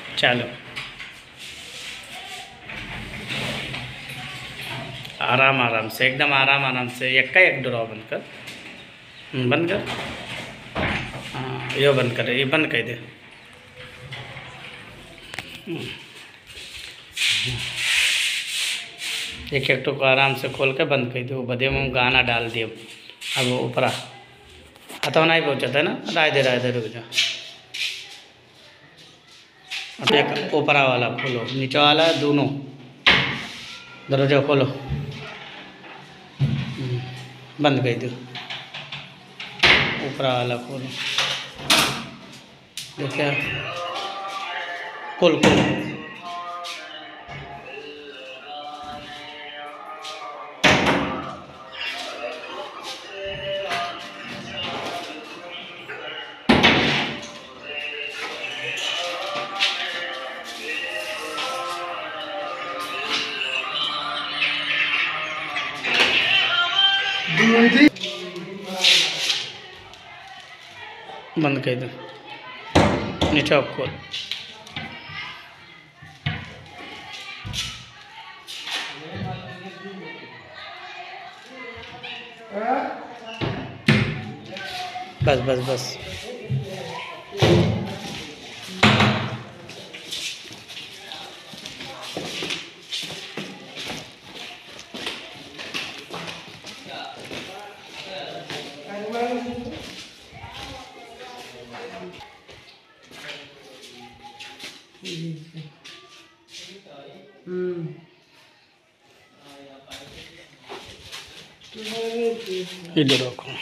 चलो आराम आराम से, एकदम आराम आराम से। एक डोरा बंद कर, बंद कर। हाँ यो बंद कर, ये बंद कर दे। एक एक को आराम से खोल के बंद कर दो। बदे में गाना डाल दिए। अब ऊपर हाथों नहीं पहुँचा था ना, राय दे रुक जा। अब एक ऊपरा वाला खोलो, नीचे वाला दोनों दरवाजा खोलो, बंद कर दो। ऊपरा वाला खोलो, देखिए खोल खोल। बंद कर दो, नीचे आप खोल। बस बस बस। इधर रखो।